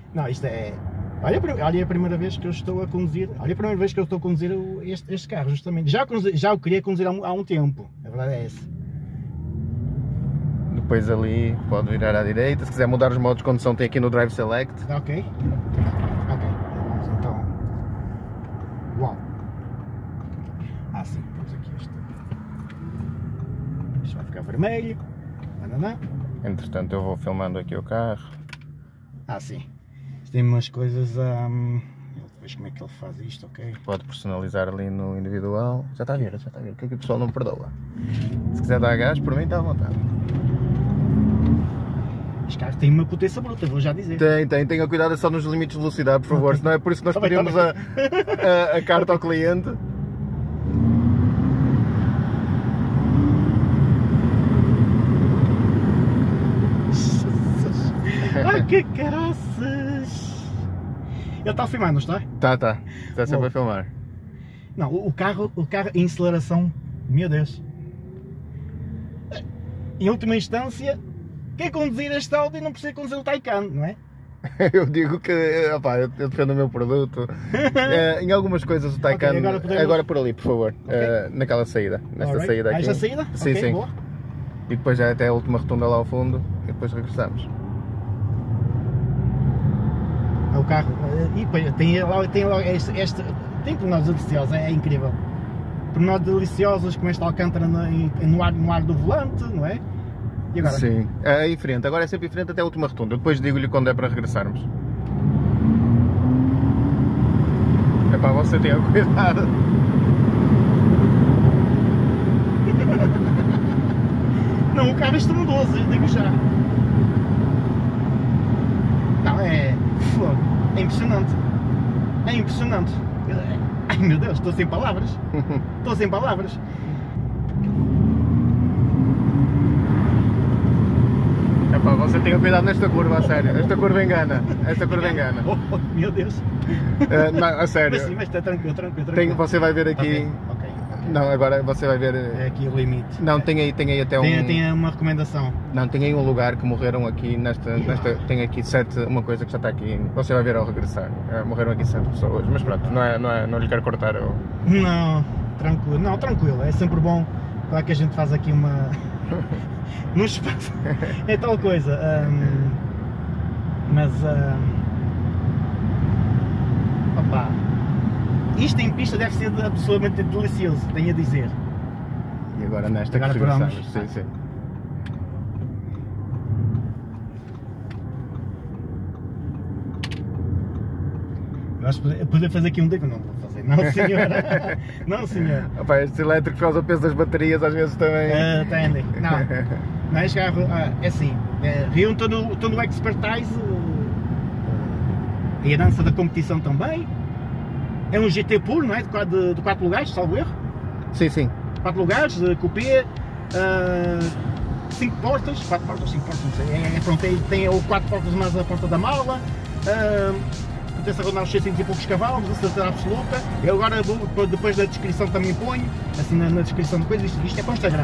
Não, isto é... Olha a primeira vez que eu estou a conduzir, este carro, justamente. Já o queria conduzir há um tempo, a verdade é essa. Depois ali pode virar à direita, se quiser mudar os modos de condução tem aqui no Drive Select. Ok. Vamos então... Uau! Sim, temos aqui este. Isto vai ficar vermelho. Banana. Entretanto eu vou filmando aqui o carro. Sim. Tem umas coisas, depois como é que ele faz isto, ok? Pode personalizar ali no individual. Já está a ver, que aqui o pessoal não perdoa. Se quiser dar gás, por mim está à vontade. Este carro tem uma potência bruta, vou já dizer. Tenha cuidado só nos limites de velocidade, por favor, senão é por isso que nós pedimos a carta ao cliente. Ai que caraças! Ele está a filmar, não está? Está sempre a filmar. Não, o carro em aceleração, meu Deus. Em última instância, quem conduzir este Audi não precisa conduzir o Taycan, não é? Eu digo que, eu defendo o meu produto. Em algumas coisas o Taycan, agora por ali, por favor, naquela saída, nesta saída aqui. Esta saída? Sim. Boa. E depois já até a última rotunda lá ao fundo e depois regressamos. O carro, e tem pormenores deliciosos, é incrível. Pormenores deliciosos como esta alcântara no ar do volante, não é? E agora? Sim, é em frente, agora é sempre em frente até a última rotunda, depois digo-lhe quando é para regressarmos. Epá, você tenha cuidado. Não, o carro é estrondoso, eu digo já. Não, é impressionante. É impressionante. Ai meu Deus, estou sem palavras. Estou sem palavras. Epá, você tenha cuidado nesta curva, a sério. Esta curva engana. Oh, meu Deus. Não, a sério. Mas sim, mas está tranquilo. Você vai ver aqui. Ok. Não, agora você vai ver. É aqui o limite. Não, tem aí até Tem uma recomendação. Não, tem aí um lugar que morreram aqui nesta tem aqui 7, uma coisa que já está aqui. Você vai ver ao regressar. Morreram aqui 7 pessoas, mas pronto, não lhe quero cortar eu. Não, tranquilo. É sempre bom. Claro que a gente faz aqui uma no espaço. É tal coisa. Opa. Isto em pista deve ser absolutamente delicioso, tenho a dizer. E agora nesta que regressamos, sim. Gosto de poder fazer aqui um dedo, não vou fazer, não senhor. Não senhor. Opa, estes elétricos por causa do peso das baterias às vezes também. Entendem. Não, este carro é assim, reúne todo o expertise, a herança da competição também. É um GT puro, não é? De 4 lugares, salvo erro? Sim. 4 lugares, coupé, 5 portas, 4 portas, 5 portas, não sei. Pronto, tem 4 portas mais a porta da mala, potência a rondar os 600 e poucos cavalos, a certeza absoluta. Eu agora, depois da descrição também ponho, assim na descrição de coisas, isto é para o Instagram.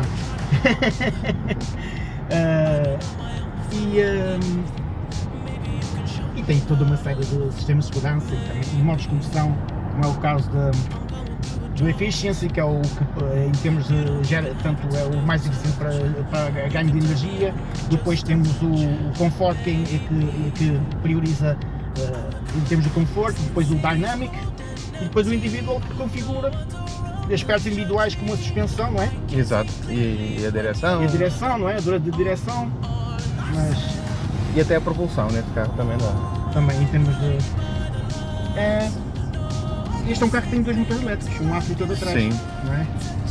E tem toda uma série de sistemas de segurança e modos de condução, como é o caso do Efficiency, que é o que em termos de portanto, é o mais eficiente para ganho de energia. Depois temos o Comfort, que prioriza em termos de conforto. Depois o Dynamic, e depois o Individual, que configura aspectos individuais como a suspensão, não é? Exato, e a direção. E a direção, não é? A dura de direção. E até a propulsão neste carro também dá. Também em termos de... Este é um carro que tem 2 motores elétricos, um à frente e outro atrás. Sim. Não é?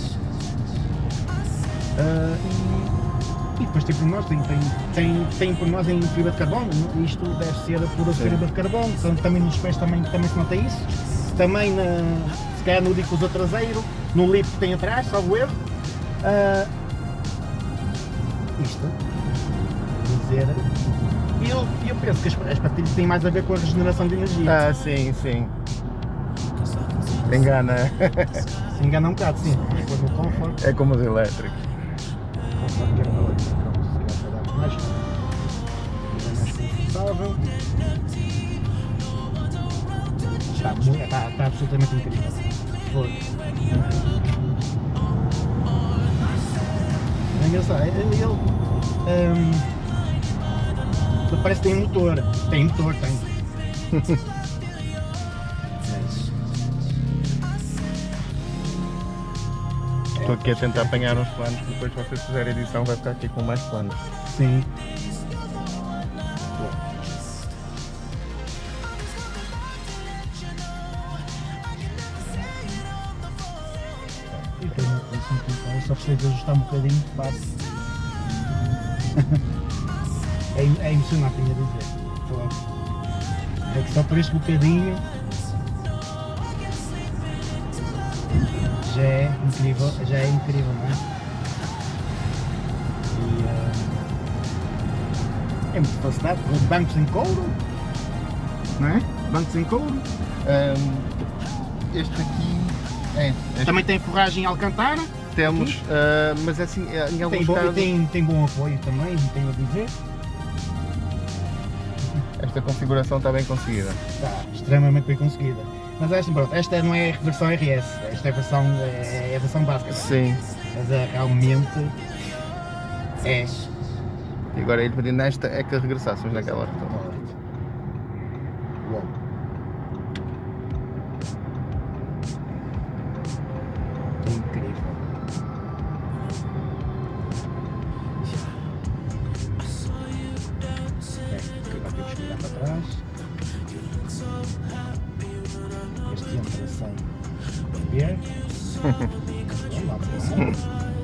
E depois tem por nós, tem por nós em fibra de carbono. Isto deve ser a pura fibra de carbono, portanto, também nos pés também se nota isso. Também se calhar no difusor traseiro, no lip que tem atrás, salvo erro. Isto, vou dizer, eu penso que as baterias têm mais a ver com a regeneração de energia. Sim. Engana. Engana um bocado, sim. Depois no Comfort. É como os elétricos. Comfort que era uma outra, pronto, se calhar para dar mais confortável. Está absolutamente incrível. Foi. É engraçado, ele parece que tem motor. Tem motor, tem. Estou aqui a tentar apanhar uns planos, depois se vocês fizerem a edição vai ficar aqui com mais planos. Sim. E tem uma só precisa de ajustar um bocadinho, bate. É emocionante, tenho a dizer. É que só por este bocadinho já é incrível, não é? E, é muito fascinante, bancos em couro, não é? Bancos em couro. Este aqui Também tem forragem em alcantara. temos, mas é assim, em alguns casos... Tem bom apoio também, tenho a dizer. Esta configuração está bem conseguida. Está extremamente bem conseguida. Mas esta, pronto, esta não é a versão RS, esta é a versão básica. Sim. Mas realmente é. E agora ele pedindo nesta é que regressássemos naquela rotunda. Uau. É incrível. Agora temos que olhar para trás. Este entra sem beber. Vamos lá para lá.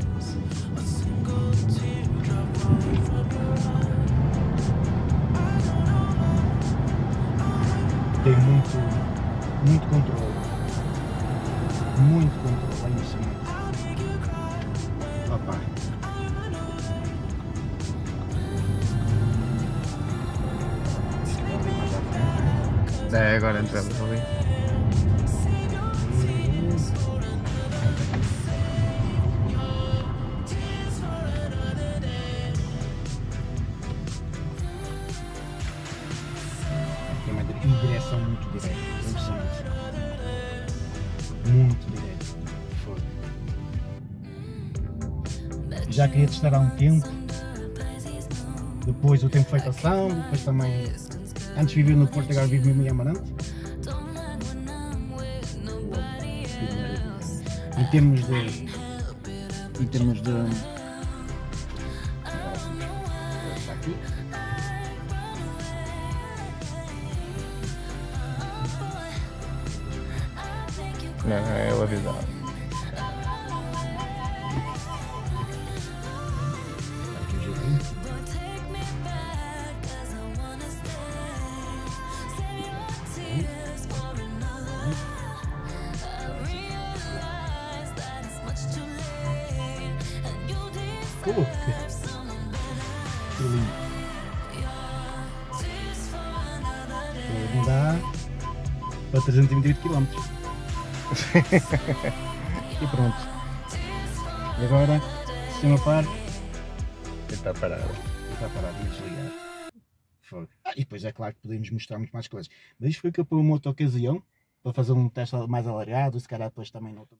Tem muito controle. Muito controle, é impressionante. Opa. É, agora entramos ali. E direção muito direta, impressionante. Muito direta. Foda. Já queria testar há um tempo. Depois o tempo foi passando, depois também. Antes vivia no Porto, agora vivo mesmo em Amarante. Em termos de. Está aqui. Não, é ele avisado. Aqui o jeitinho. Que lindo. Não dá para 328 km. E pronto. E agora, sistema par. Está parado. Está parado e desligar. Fogo. E depois é claro que podemos mostrar muito mais coisas. Mas isto foi que eu para uma outra ocasião, para fazer um teste mais alargado, se calhar depois também noutra.